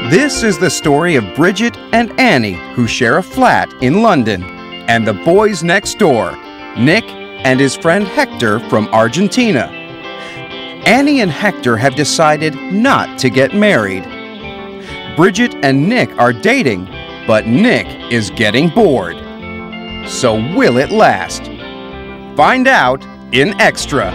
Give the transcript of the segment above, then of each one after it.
This is the story of Bridget and Annie, who share a flat in London, and the boys next door, Nick and his friend Hector from Argentina. Annie and Hector have decided not to get married. Bridget and Nick are dating, but Nick is getting bored. So will it last? Find out in Extra.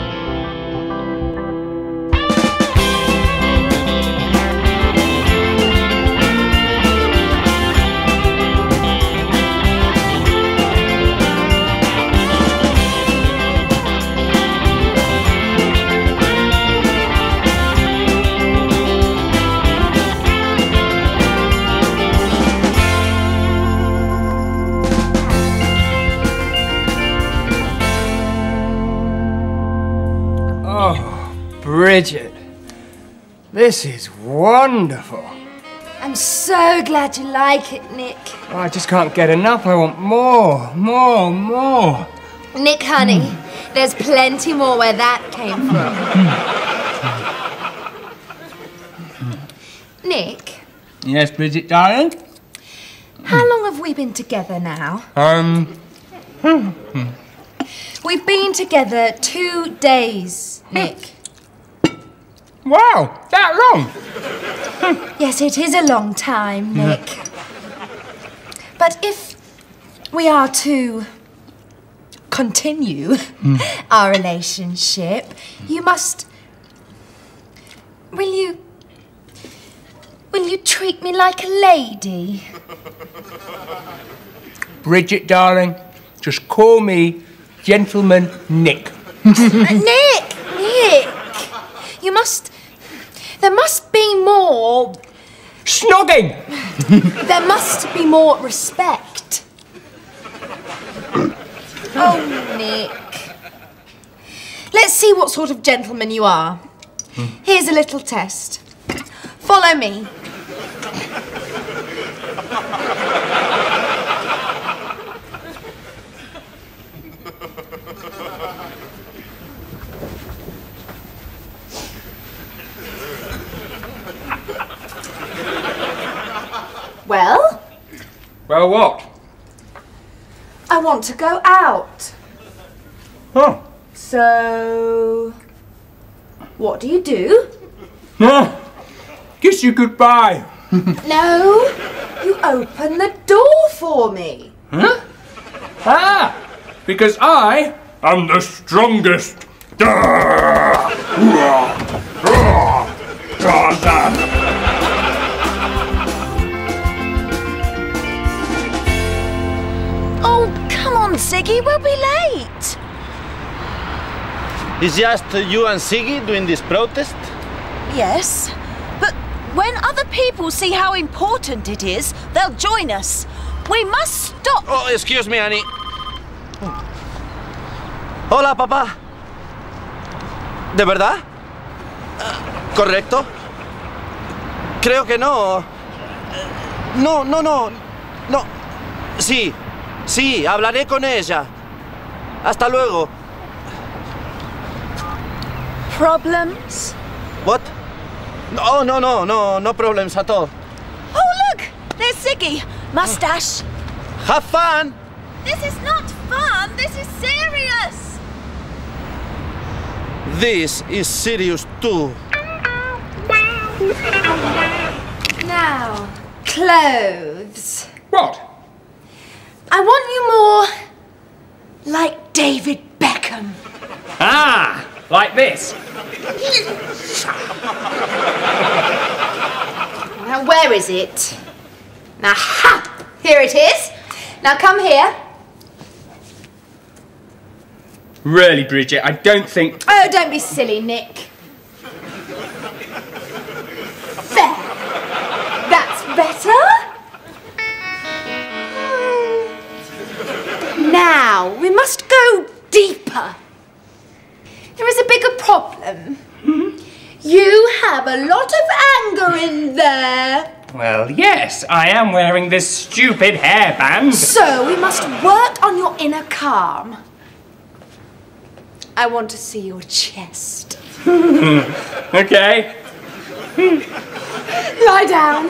Bridget, this is wonderful. I'm so glad you like it, Nick. Oh, I just can't get enough. I want more. Nick, honey, there's plenty more where that came from. Nick? Yes, Bridget, darling? How long have we been together now? We've been together 2 days, Nick. Wow, that long? Yes, it is a long time, Nick. But if we are to continue our relationship, you must... Will you treat me like a lady? Bridget, darling, just call me Gentleman Nick. Nick! You must... There must be more... Snogging! There must be more respect. Oh, Nick. Let's see what sort of gentleman you are. Here's a little test. Follow me. Well? Well, what? I want to go out. Oh. So... what do you do? Kiss you goodbye. No, you open the door for me. Huh? Ah, because I am the strongest. Oh, come on, Siggy, we'll be late. It's just you and Siggy doing this protest? Yes, but when other people see how important it is, they'll join us. We must stop. Oh, excuse me, Annie. Hola, papá. ¿De verdad? ¿Correcto? Creo que no. No. Sí, hablaré con ella. Hasta luego. Problems? What? Oh, no problems at all. Oh, look! There's Siggy. Mustache. Have fun! This is not fun. This is serious. This is serious too. Now, clothes. What? I want you more like David Beckham. Ah, like this. Now, where is it? Now, ha! Here it is. Now, come here. Really, Bridget, I don't think... Oh, don't be silly, Nick. There. That's better. Now, we must go deeper. There is a bigger problem. You have a lot of anger in there. Well, yes, I am wearing this stupid hairband. So we must work on your inner calm. I want to see your chest. Okay. Lie down.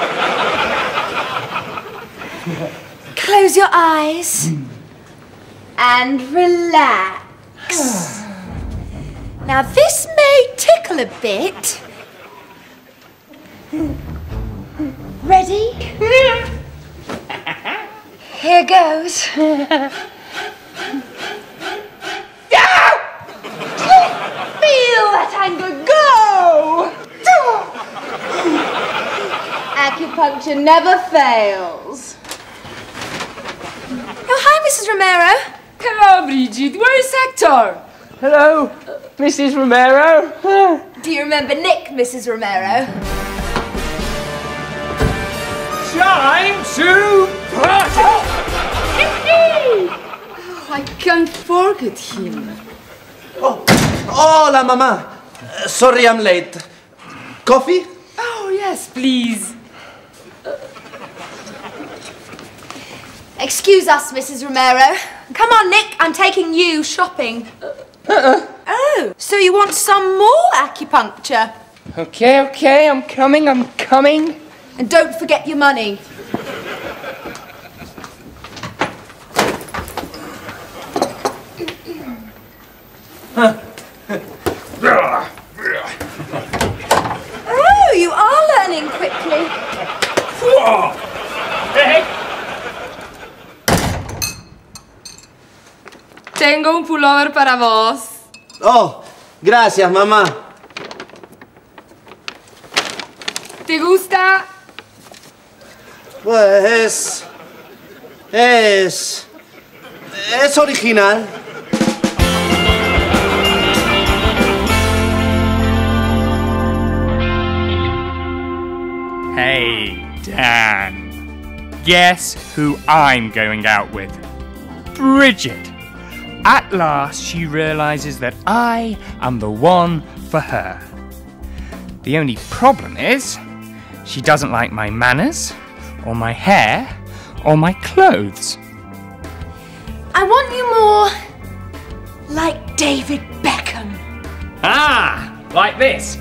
Close your eyes. And relax. Now this may tickle a bit. Ready? Here goes. Feel that anger go! Acupuncture never fails. Oh, hi, Mrs. Romero. Hello, Bridget. Where's Hector? Hello, Mrs. Romero. Do you remember Nick, Mrs. Romero? Time to party! I can't forget him. Oh, hola, mamá. Sorry I'm late. Coffee? Oh, yes, please. Excuse us, Mrs. Romero. Come on, Nick, I'm taking you shopping. Oh, so you want some more acupuncture? Okay, I'm coming. And don't forget your money. Oh, you are learning quickly. Tengo un pullover para vos. Oh, gracias, mamá. ¿Te gusta? Pues... Es original. Hey, Dan. Guess who I'm going out with? Bridget. At last, she realizes that I am the one for her. The only problem is, she doesn't like my manners, or my hair, or my clothes. I want you more like David Beckham. Ah, like this.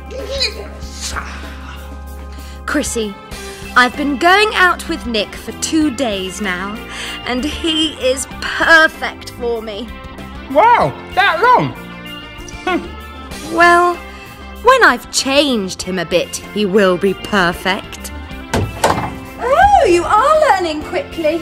Chrissy, I've been going out with Nick for 2 days now, and he is perfect for me. Wow, that long? Well, when I've changed him a bit, he will be perfect. Oh, you are learning quickly.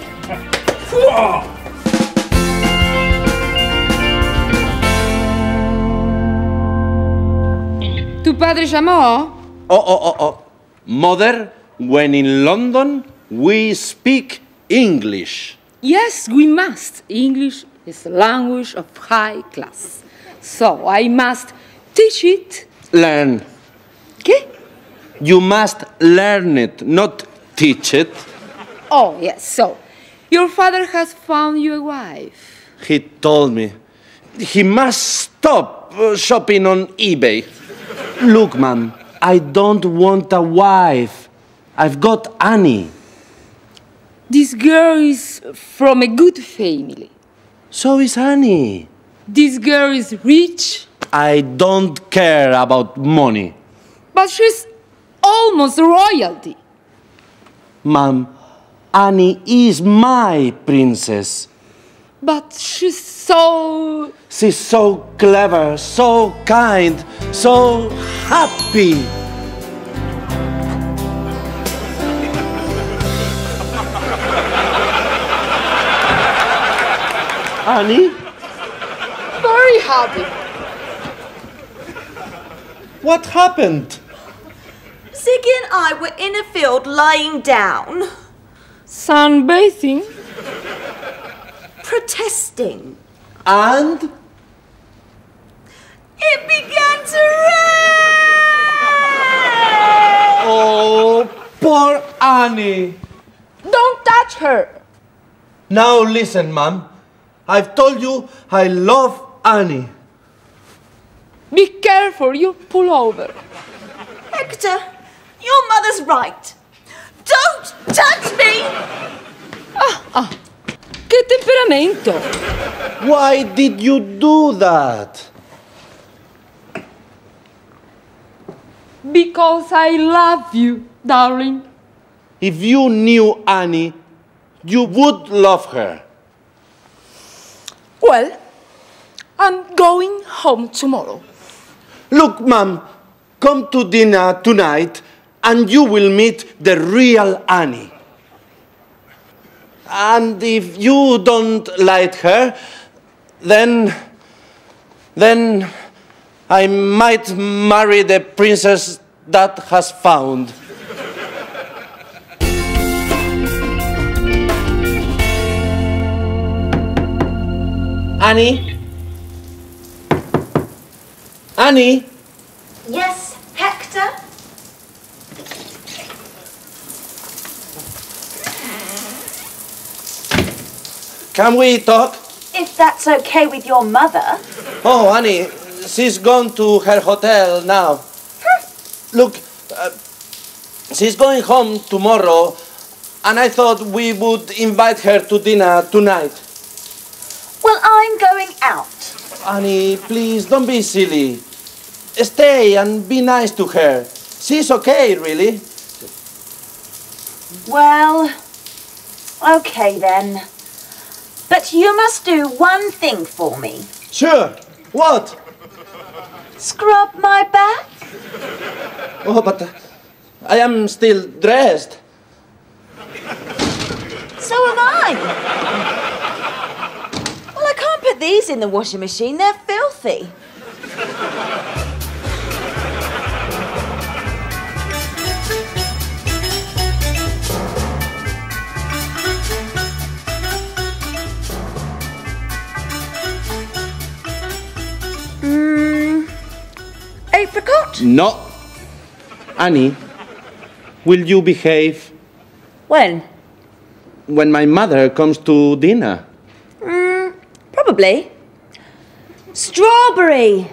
¿Tu padre llamó? Oh. Mother, when in London, we speak English. Yes, we must. English is a language of high class. So I must teach it. Learn. ¿Qué? You must learn it, not teach it. Oh, yes, so your father has found you a wife. He told me. He must stop shopping on eBay. Look, Mom, I don't want a wife. I've got Annie. This girl is from a good family. So is Annie. This girl is rich, I don't care about money. but she's almost royalty. Mom, Annie is my princess. But she's so... She's so clever, so kind, so happy. Annie? very happy. What happened? Ziggy and I were in a field lying down, Sunbathing? protesting. And? It began to rain! Oh, poor Annie. Don't touch her. Now listen, Mom. I've told you I love Annie. Be careful, you'll pull over. Hector, your mother's right. Don't touch me! ¡Qué temperamento! Why did you do that? because I love you, darling. If you knew Annie, you would love her. Well, I'm going home tomorrow. Look, Mom, come to dinner tonight and you will meet the real Annie. And if you don't like her, then I might marry the princess that has found. Annie? Annie? Yes, Hector? Can we talk? If that's okay with your mother. Oh, Annie, she's gone to her hotel now. Look, she's going home tomorrow, and I thought we would invite her to dinner tonight. Well, I'm going out. Annie, please, don't be silly. Stay and be nice to her. She's okay, really. Well, okay then. But you must do one thing for me. Sure. What? Scrub my back? Oh, but I am still dressed. So am I. Well, I can't put these in the washing machine. They're filthy. Apricot? No. Annie, will you behave When? when my mother comes to dinner? Probably. Strawberry.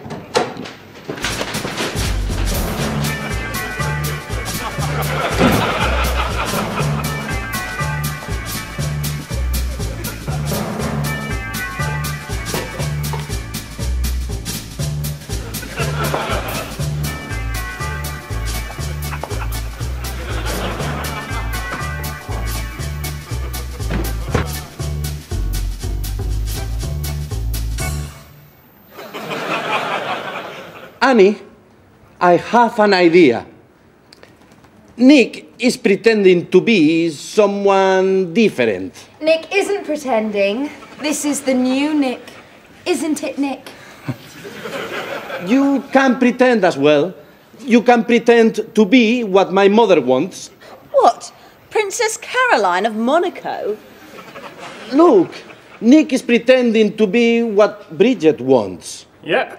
Annie, I have an idea. Nick is pretending to be someone different. Nick isn't pretending. This is the new Nick. Isn't it, Nick? You can pretend as well. You can pretend to be what my mother wants. What? Princess Caroline of Monaco? Look, Nick is pretending to be what Bridget wants. Yep.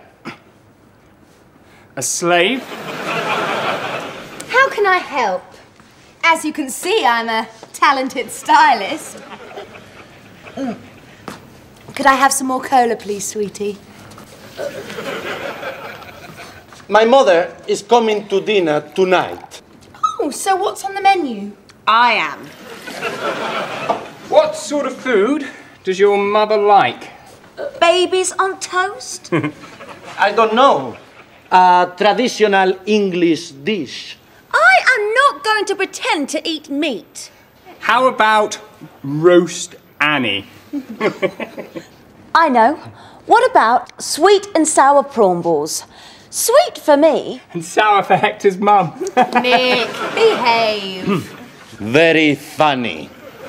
A slave? How can I help? As you can see, I'm a talented stylist. Could I have some more cola, please, sweetie? My mother is coming to dinner tonight. Oh, so what's on the menu? I am. What sort of food does your mother like? Babies on toast? I don't know. A traditional English dish. I am not going to pretend to eat meat. How about roast Annie? I know. What about sweet and sour prawn balls? Sweet for me. And sour for Hector's mum. Nick, behave. Very funny.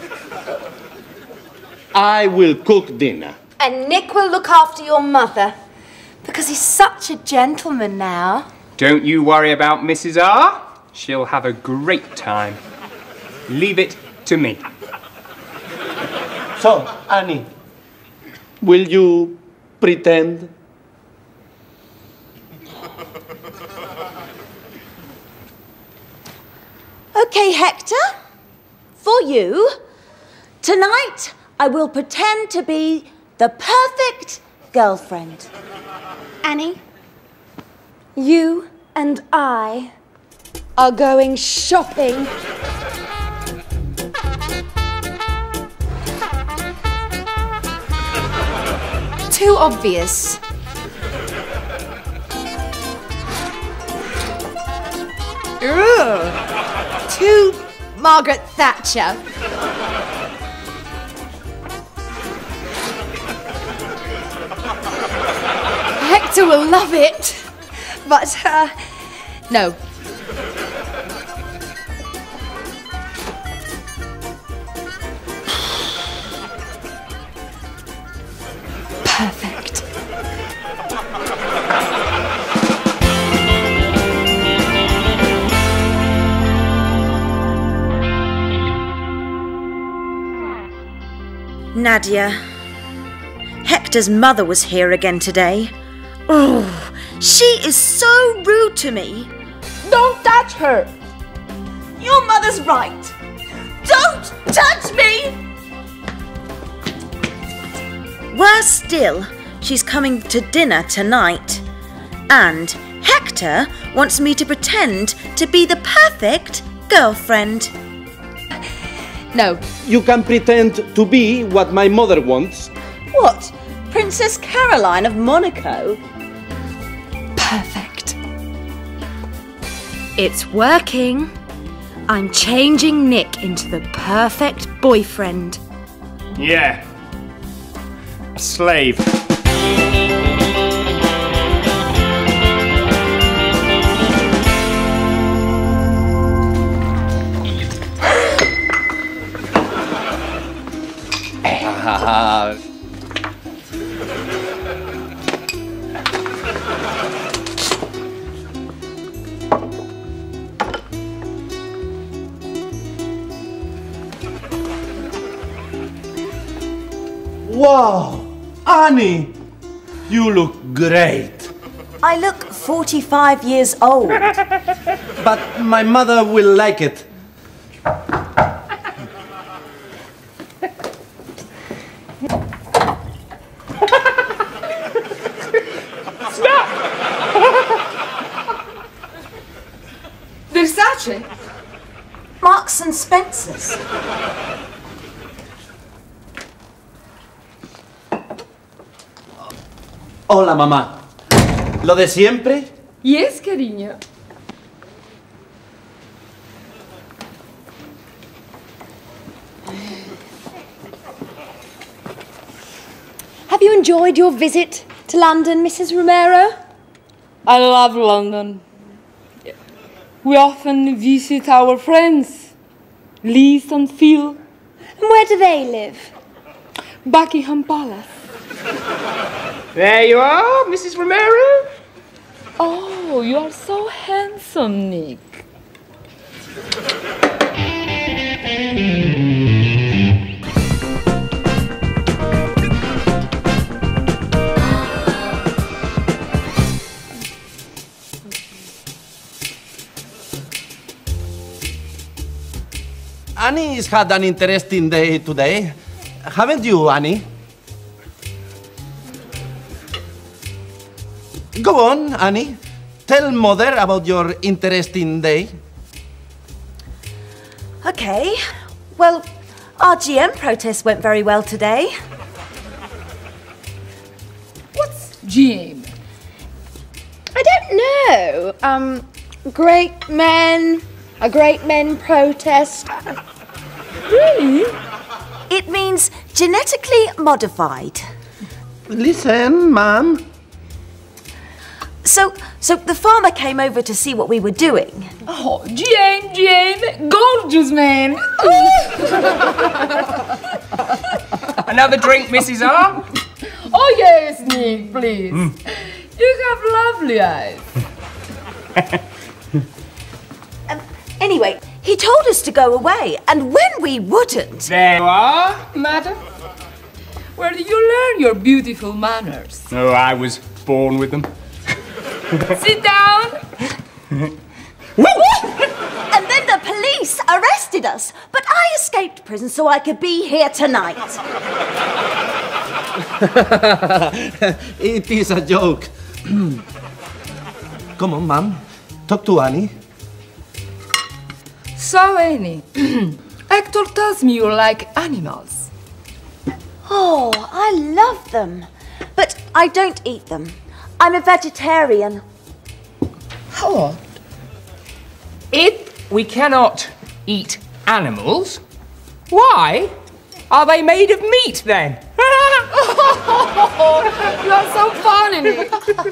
I will cook dinner. And Nick will look after your mother. Because he's such a gentleman now. Don't you worry about Mrs. R. She'll have a great time. Leave it to me. So, Annie, will you pretend? Okay, Hector. For you, tonight I will pretend to be the perfect girlfriend. Annie, you and I are going shopping. Too obvious. To Margaret Thatcher. Hector will love it. But, no. Perfect. Nadia, Hector's mother was here again today. Oh, she is so rude to me. Don't touch her. Your mother's right. Don't touch me! Worse still, she's coming to dinner tonight. And Hector wants me to pretend to be the perfect girlfriend. No. You can pretend to be what my mother wants. What? Princess Caroline of Monaco? Perfect. It's working. I'm changing Nick into the perfect boyfriend. Yeah. A slave. Wow! Annie! You look great. I look 45 years old. But my mother will like it. Versace? Marks and Spencer's. Hola, mamá. ¿Lo de siempre? Yes, cariño. Have you enjoyed your visit to London, Mrs. Romero? I love London. We often visit our friends, Liz and Phil. And where do they live? Buckingham Palace. There you are, Mrs. Romero. Oh, you are so handsome, Nick. Annie's had an interesting day today. Haven't you, Annie? Go on, Annie. Tell Mother about your interesting day. Okay. Well, our GM protest went very well today. What's GM? I don't know. Great men. A great men protest. Really? It means genetically modified. Listen, Mom. So the farmer came over to see what we were doing. Oh, GM, gorgeous man. Another drink, Mrs. R? Oh yes, Nick, please. You have lovely eyes. Anyway, he told us to go away, and when we wouldn't... There you are, madam. Where did you learn your beautiful manners? Oh, I was born with them. Sit down. And then the police arrested us, but I escaped prison so I could be here tonight. It is a joke. Come on, Mom. Talk to Annie. So, Annie, Hector tells me you like animals. Oh, I love them. But I don't eat them. I'm a vegetarian. How odd. If we cannot eat animals, why are they made of meat then? You are so funny, Nick.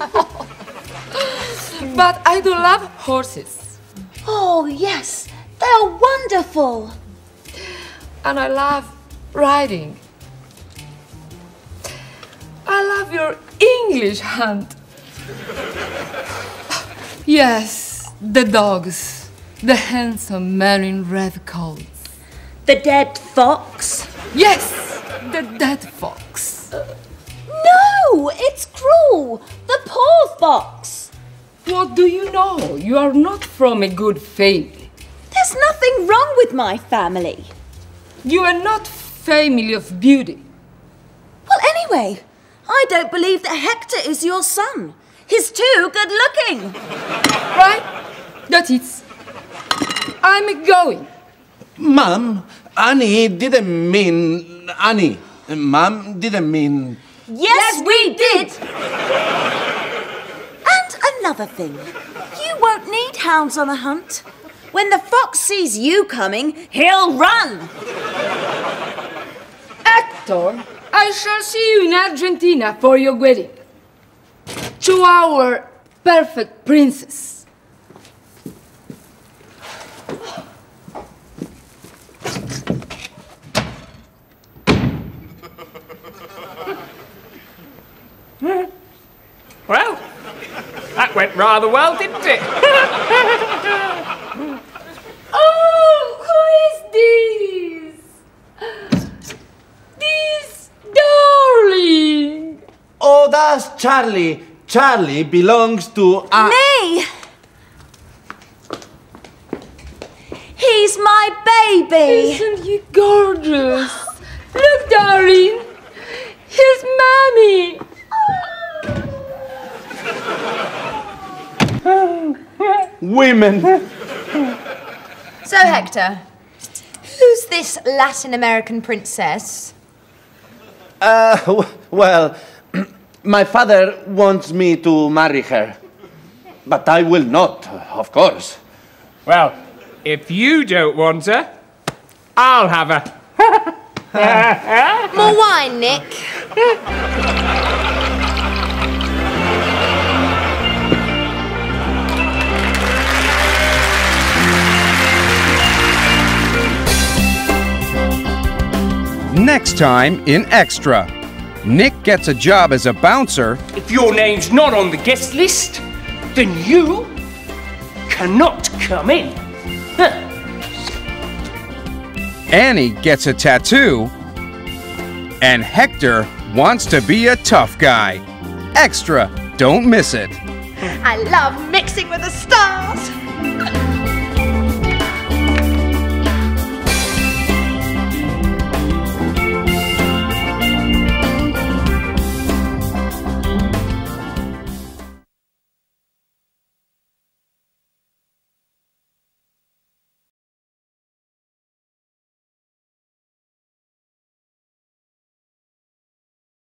But I do love horses. Oh, yes, they're wonderful. And I love riding. I love your English hunt. Yes, the dogs. The handsome man in red coats. The dead fox. Yes, the dead fox. No, it's cruel. The poor fox. What do you know? You are not from a good family. There's nothing wrong with my family. You are not family of beauty. Well, anyway, I don't believe that Hector is your son. He's too good looking. Right? That's it. I'm going. Mom, Annie didn't mean Annie. Mom didn't mean... Yes, we did. And another thing. You won't need hounds on a hunt. When the fox sees you coming, he'll run. Hector, I shall see you in Argentina for your wedding. To our perfect princess. Well, that went rather well, didn't it? Oh, who is this? This darling. Oh, that's Charlie. Charlie belongs to... Me. He's my baby. Isn't he gorgeous? Look, darling. Here's Mommy. Women. So, Hector, who's this Latin American princess? Well, my father wants me to marry her. But I will not, of course. Well, if you don't want her, I'll have her. More wine, Nick. Next time in Extra, Nick gets a job as a bouncer. If your name's not on the guest list, then you cannot come in. Annie gets a tattoo. And Hector wants to be a tough guy. Extra, don't miss it. I love mixing with the stars.